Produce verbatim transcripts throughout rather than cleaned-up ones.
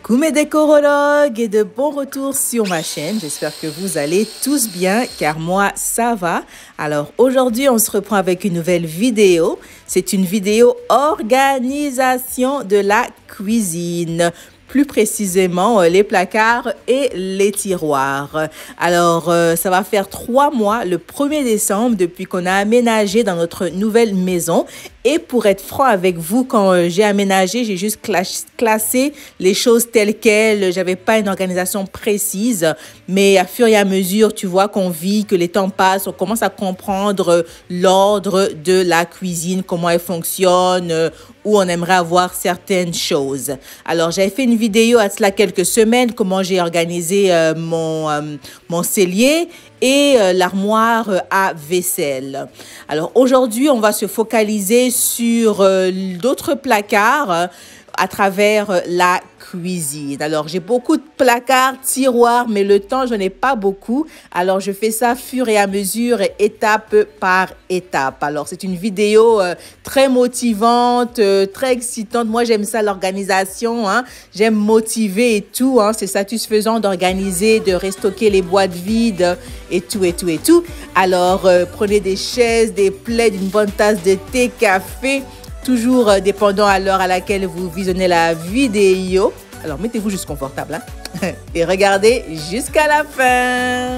Coucou mes décorologues et de bon retour sur ma chaîne. J'espère que vous allez tous bien car moi ça va. Alors aujourd'hui on se reprend avec une nouvelle vidéo. C'est une vidéo organisation de la cuisine. Plus précisément les placards et les tiroirs. Alors, euh, ça va faire trois mois, le premier décembre, depuis qu'on a aménagé dans notre nouvelle maison. Et pour être franc avec vous, quand euh, j'ai aménagé, j'ai juste classé les choses telles quelles. J'avais pas une organisation précise, mais à fur et à mesure, tu vois qu'on vit, que les temps passent, on commence à comprendre l'ordre de la cuisine, comment elle fonctionne, euh, où on aimerait avoir certaines choses. Alors, j'avais fait une vidéo à cela quelques semaines, comment j'ai organisé euh, mon, euh, mon cellier et euh, l'armoire à vaisselle. Alors, aujourd'hui, on va se focaliser sur euh, d'autres placards euh, à travers la cuisine. Alors, j'ai beaucoup de placards, tiroirs, mais le temps, je n'ai pas beaucoup. Alors, je fais ça fur et à mesure, étape par étape. Alors, c'est une vidéo euh, très motivante, euh, très excitante. Moi, j'aime ça, l'organisation. Hein. J'aime motiver et tout. Hein. C'est satisfaisant d'organiser, de restocker les boîtes vides et tout, et tout, et tout. Alors, euh, prenez des chaises, des plaids, une bonne tasse de thé, café. Toujours euh, dépendant à l'heure à laquelle vous visionnez la vidéo. Alors, mettez-vous juste confortable hein? Et regardez jusqu'à la fin.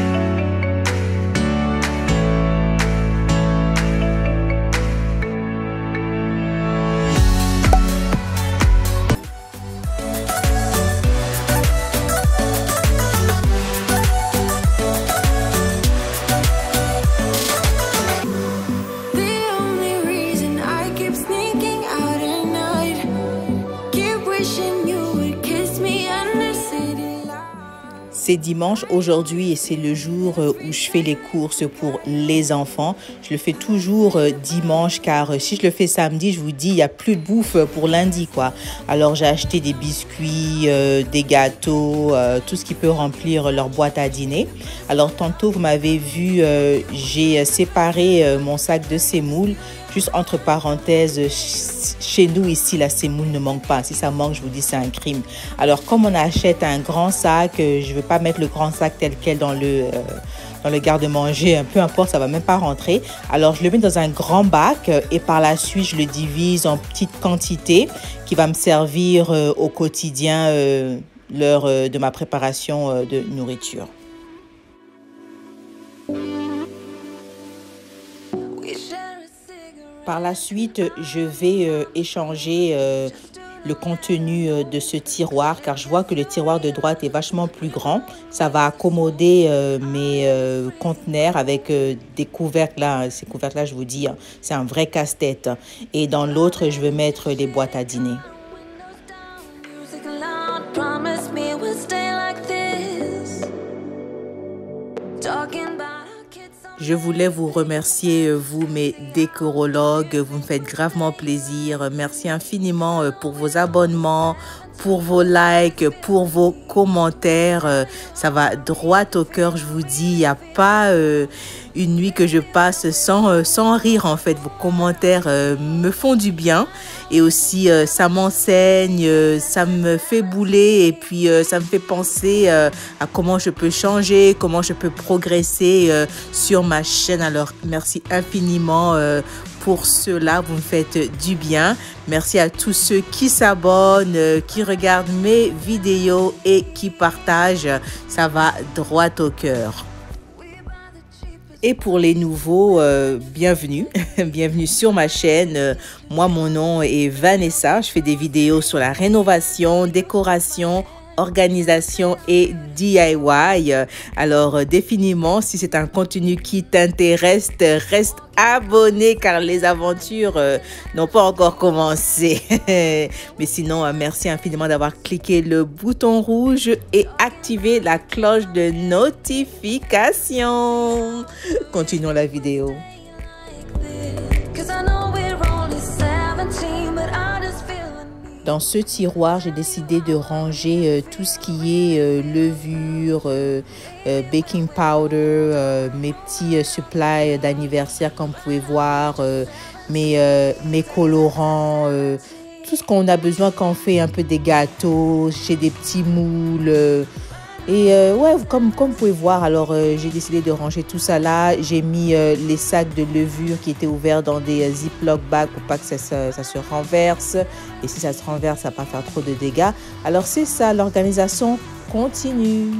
C'est dimanche aujourd'hui et c'est le jour où je fais les courses pour les enfants. Je le fais toujours dimanche car si je le fais samedi, je vous dis, il n'y a plus de bouffe pour lundi, quoi. Alors, j'ai acheté des biscuits, euh, des gâteaux, euh, tout ce qui peut remplir leur boîte à dîner. Alors, tantôt, vous m'avez vu, euh, j'ai séparé euh, mon sac de semoule. Juste entre parenthèses, chez nous ici, la semoule ne manque pas. Si ça manque, je vous dis, c'est un crime. Alors, comme on achète un grand sac, je ne veux pas mettre le grand sac tel quel dans le, euh, dans le garde-manger. Peu importe, ça ne va même pas rentrer. Alors, je le mets dans un grand bac et par la suite, je le divise en petites quantités qui va me servir euh, au quotidien euh, l'heure euh, de ma préparation euh, de nourriture. Par la suite, je vais euh, échanger euh, le contenu euh, de ce tiroir car je vois que le tiroir de droite est vachement plus grand. Ça va accommoder euh, mes euh, conteneurs avec euh, des couvercles là. Ces couvercles là, je vous dis, hein, c'est un vrai casse-tête. Et dans l'autre, je vais mettre les boîtes à dîner. Je voulais vous remercier, vous, mes décorologues. Vous me faites gravement plaisir. Merci infiniment pour vos abonnements, pour vos likes, pour vos commentaires. Ça va droit au cœur, je vous dis. Il n'y a pas euh, une nuit que je passe sans, euh, sans rire, en fait. Vos commentaires euh, me font du bien. Et aussi, euh, ça m'enseigne, euh, ça me fait bouler et puis euh, ça me fait penser euh, à comment je peux changer, comment je peux progresser euh, sur ma chaîne. Alors, merci infiniment euh, pour cela. Vous me faites du bien. Merci à tous ceux qui s'abonnent, euh, qui regardent mes vidéos et qui partagent. Ça va droit au cœur. Et pour les nouveaux, euh, bienvenue, bienvenue sur ma chaîne. Euh, moi, mon nom est Vanessa. Je fais des vidéos sur la rénovation, décoration, organisation et D I Y. Alors, euh, définitivement, si c'est un contenu qui t'intéresse, reste abonné car les aventures euh, n'ont pas encore commencé. Mais sinon, euh, merci infiniment d'avoir cliqué le bouton rouge et activé la cloche de notification. Continuons la vidéo. Dans ce tiroir, j'ai décidé de ranger euh, tout ce qui est euh, levure, euh, euh, baking powder, euh, mes petits euh, supplies d'anniversaire comme vous pouvez voir, euh, mes, euh, mes colorants, euh, tout ce qu'on a besoin quand on fait un peu des gâteaux, chez des petits moules. Euh, et euh, ouais, comme, comme vous pouvez voir, alors euh, j'ai décidé de ranger tout ça là. J'ai mis euh, les sacs de levure qui étaient ouverts dans des euh, Ziploc bags pour pas que ça, ça, ça se renverse. Et si ça se renverse, ça va pas faire trop de dégâts. Alors c'est ça, l'organisation continue.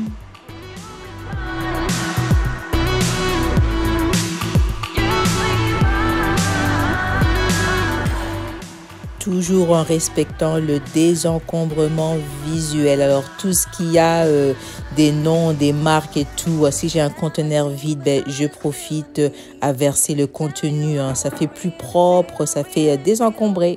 Toujours en respectant le désencombrement visuel. Alors tout ce qui a euh, des noms, des marques et tout, si j'ai un conteneur vide, ben, je profite à verser le contenu. Hein. Ça fait plus propre, ça fait euh, désencombrer.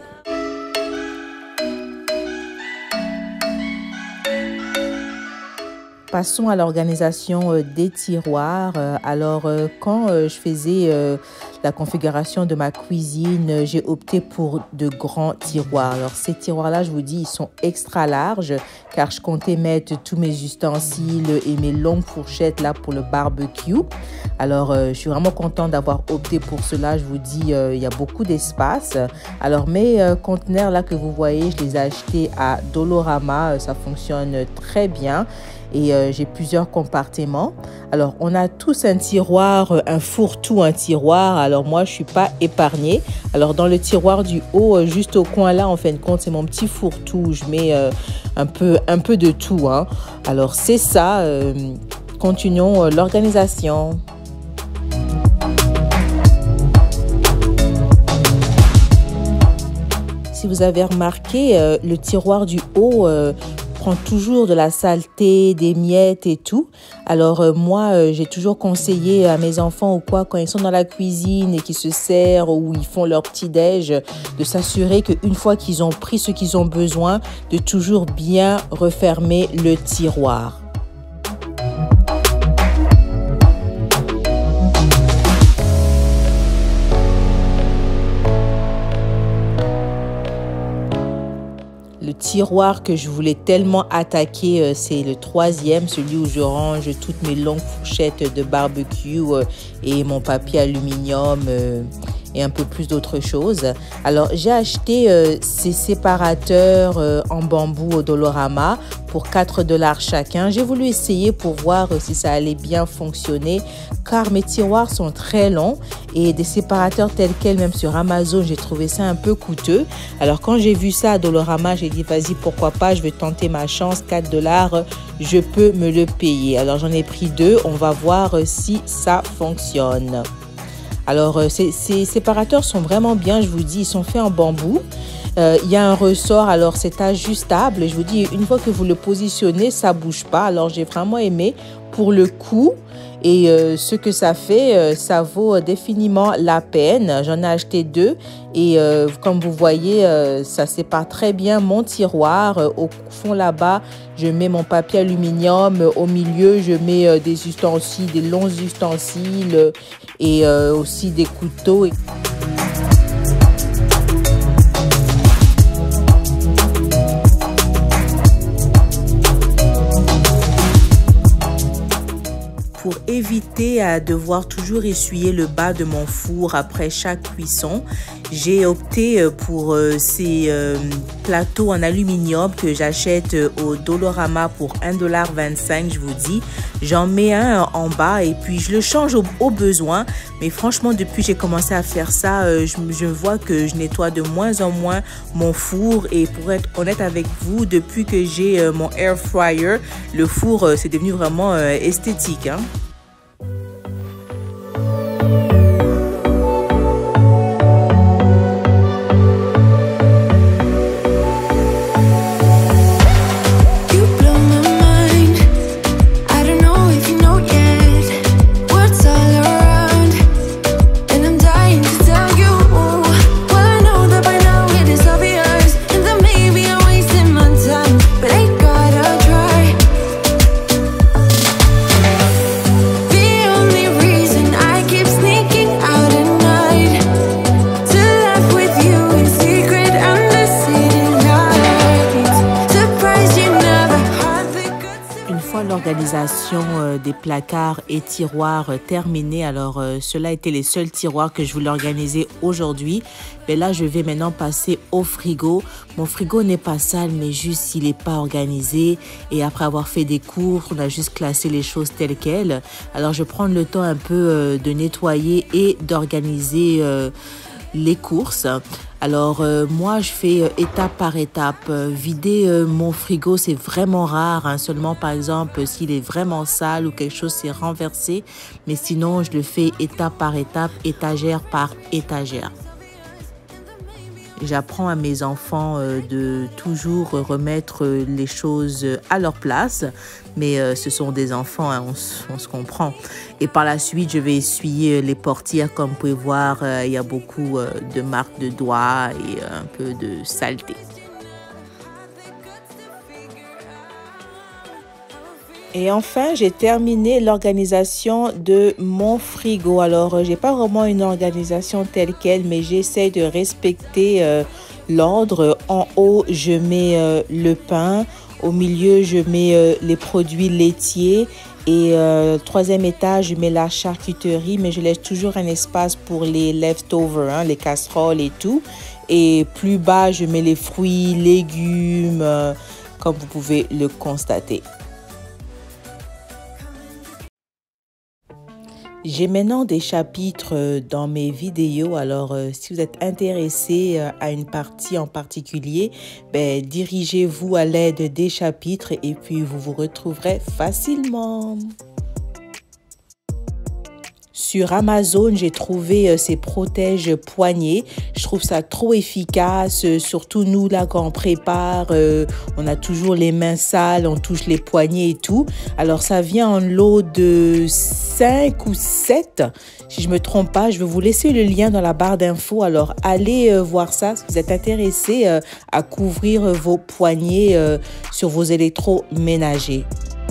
Passons à l'organisation euh, des tiroirs. Euh, alors, euh, quand euh, je faisais euh, la configuration de ma cuisine, euh, j'ai opté pour de grands tiroirs. Alors, ces tiroirs-là, je vous dis, ils sont extra larges car je comptais mettre tous mes ustensiles et mes longues fourchettes là pour le barbecue. Alors, euh, je suis vraiment contente d'avoir opté pour cela. Je vous dis, euh, il y a beaucoup d'espace. Alors, mes euh, conteneurs là que vous voyez, je les ai achetés à Dollarama. Ça fonctionne très bien. Et euh, j'ai plusieurs compartiments. Alors, on a tous un tiroir, un fourre-tout, un tiroir. Alors, moi, je ne suis pas épargnée. Alors, dans le tiroir du haut, euh, juste au coin là, en fin de compte, c'est mon petit fourre-tout. Je mets euh, un peu, un peu de tout. Hein. Alors, c'est ça. Euh, continuons euh, l'organisation. Si vous avez remarqué, euh, le tiroir du haut... Euh, prend toujours de la saleté, des miettes et tout. Alors euh, moi, euh, j'ai toujours conseillé à mes enfants ou quoi, quand ils sont dans la cuisine et qu'ils se servent ou ils font leur petit-déj, de s'assurer qu'une fois qu'ils ont pris ce qu'ils ont besoin, de toujours bien refermer le tiroir. Le tiroir que je voulais tellement attaquer, euh, c'est le troisième, celui où je range toutes mes longues fourchettes de barbecue euh, et mon papier aluminium euh, et un peu plus d'autres choses. Alors, j'ai acheté euh, ces séparateurs euh, en bambou au Dollarama pour quatre dollars chacun. J'ai voulu essayer pour voir euh, si ça allait bien fonctionner car mes tiroirs sont très longs et des séparateurs tels quels, même sur Amazon, j'ai trouvé ça un peu coûteux. Alors, quand j'ai vu ça à Dollarama, j'ai dit, vas-y, pourquoi pas, je vais tenter ma chance, quatre dollars, je peux me le payer. Alors, j'en ai pris deux, on va voir euh, si ça fonctionne. Alors, euh, ces, ces séparateurs sont vraiment bien, je vous dis, ils sont faits en bambou. Euh, il y a un ressort, alors c'est ajustable. Je vous dis, une fois que vous le positionnez, ça ne bouge pas. Alors, j'ai vraiment aimé pour le coût. Et euh, ce que ça fait, euh, ça vaut définitivement la peine. J'en ai acheté deux et euh, comme vous voyez, euh, ça sépare très bien mon tiroir. Euh, au fond là-bas, je mets mon papier aluminium. Au milieu, je mets euh, des ustensiles, des longs ustensiles euh, et euh, aussi des couteaux. Pour éviter à devoir toujours essuyer le bas de mon four après chaque cuisson, j'ai opté pour ces plateaux en aluminium que j'achète au Dollarama pour un dollar vingt-cinq, je vous dis. J'en mets un en bas et puis je le change au, au besoin. Mais franchement, depuis que j'ai commencé à faire ça, je, je vois que je nettoie de moins en moins mon four. Et pour être honnête avec vous, depuis que j'ai mon air fryer, le four, c'est devenu vraiment esthétique, hein. l'organisation euh, des placards et tiroirs euh, terminée. Alors, euh, cela étaient les seuls tiroirs que je voulais organiser aujourd'hui. Mais là, je vais maintenant passer au frigo. Mon frigo n'est pas sale, mais juste il n'est pas organisé. Et après avoir fait des cours, on a juste classé les choses telles quelles. Alors, je prends le temps un peu euh, de nettoyer et d'organiser euh, les courses. Alors euh, moi je fais euh, étape par étape. Euh, vider euh, mon frigo c'est vraiment rare, hein. Seulement par exemple s'il est vraiment sale ou quelque chose s'est renversé. Mais sinon je le fais étape par étape, étagère par étagère. J'apprends à mes enfants euh, de toujours remettre les choses à leur place. Mais euh, ce sont des enfants, hein, on, on se comprend. Et par la suite, je vais essuyer les portières. Comme vous pouvez voir, euh, il y a beaucoup euh, de marques de doigts et euh, un peu de saleté. Et enfin, j'ai terminé l'organisation de mon frigo. Alors, j'ai pas vraiment une organisation telle quelle, mais j'essaie de respecter euh, l'ordre. En haut, je mets euh, le pain. Au milieu, je mets euh, les produits laitiers. Et euh, troisième étage, je mets la charcuterie, mais je laisse toujours un espace pour les leftovers, hein, les casseroles et tout. Et plus bas, je mets les fruits, légumes, euh, comme vous pouvez le constater. J'ai maintenant des chapitres dans mes vidéos, alors euh, si vous êtes intéressé euh, à une partie en particulier, ben, dirigez-vous à l'aide des chapitres et puis vous vous retrouverez facilement. Sur Amazon, j'ai trouvé euh, ces protèges poignets. Je trouve ça trop efficace, euh, surtout nous là quand on prépare, euh, on a toujours les mains sales, on touche les poignets et tout. Alors ça vient en lot de cinq ou sept, si je me trompe pas. Je vais vous laisser le lien dans la barre d'infos. Alors allez euh, voir ça si vous êtes intéressé euh, à couvrir euh, vos poignets euh, sur vos électroménagers.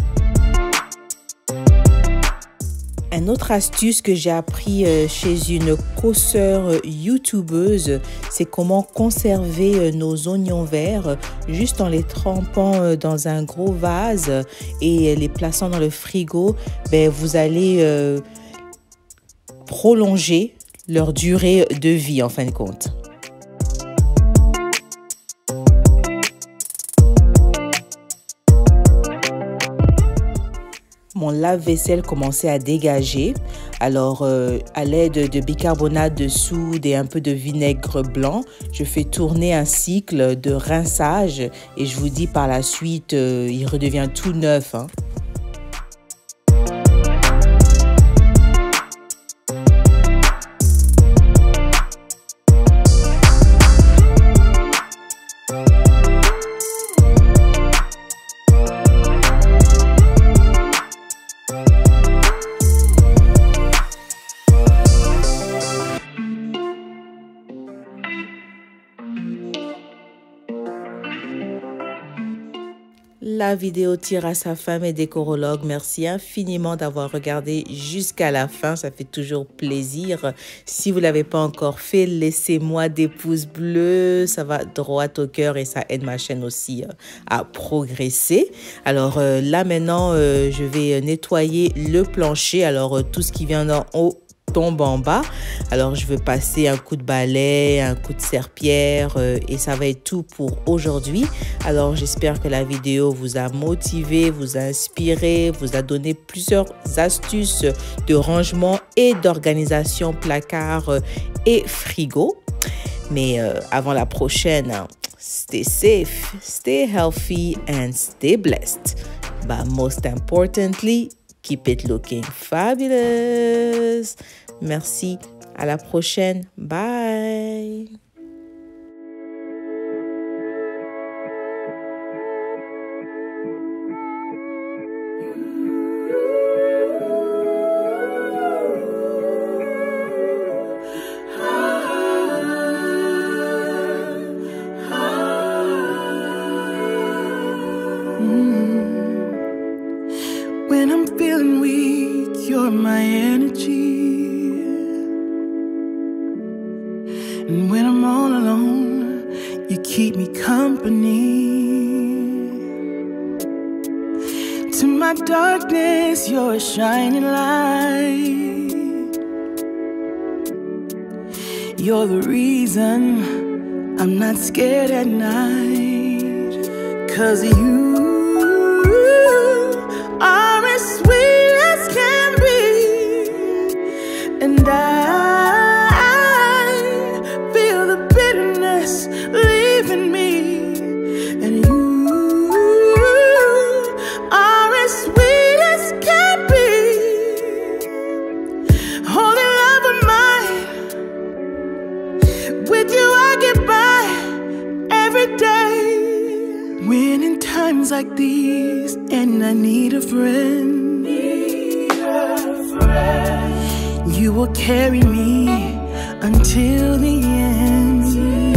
Un autre astuce que j'ai appris chez une consoeur youtubeuse, c'est comment conserver nos oignons verts juste en les trempant dans un gros vase et les plaçant dans le frigo. Ben, vous allez euh, prolonger leur durée de vie en fin de compte. Mon lave-vaisselle commençait à dégager. Alors, euh, à l'aide de bicarbonate de soude et un peu de vinaigre blanc, je fais tourner un cycle de rinçage et je vous dis par la suite, euh, il redevient tout neuf, hein. La vidéo tire à sa fin, mes décorologues. Merci infiniment d'avoir regardé jusqu'à la fin. Ça fait toujours plaisir. Si vous ne l'avez pas encore fait, laissez-moi des pouces bleus. Ça va droit au cœur et ça aide ma chaîne aussi euh, à progresser. Alors euh, là, maintenant, euh, je vais nettoyer le plancher. Alors, euh, tout ce qui vient d'en haut tombe en bas. Alors je vais passer un coup de balai, un coup de serpillière euh, et ça va être tout pour aujourd'hui. Alors j'espère que la vidéo vous a motivé, vous a inspiré, vous a donné plusieurs astuces de rangement et d'organisation placard euh, et frigo. Mais euh, avant la prochaine, stay safe, stay healthy and stay blessed. But most importantly, keep it looking fabulous. Merci. À la prochaine. Bye. When I'm feeling weak, you're my energy. And when I'm all alone, you keep me company. To my my darkness, you're a shining light. You're the reason I'm not scared at night. 'Cause you are as sweet as can be, and I feel the bitterness leaving me. And you are as sweet as can be, holy love of mine. With you I get by every day. When in times like these and I need a friend, need a friend, you will carry me until the end.